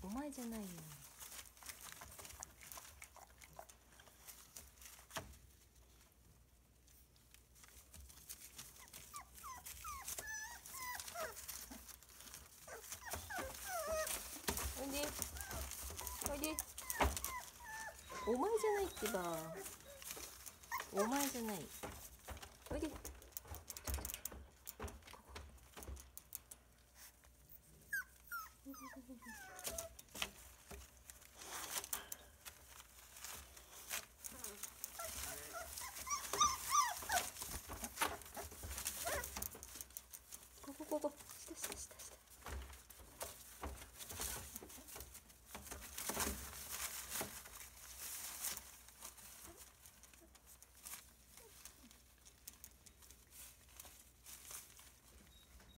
お前じゃないよ。おいでおいで。お前じゃないってば。お前じゃない。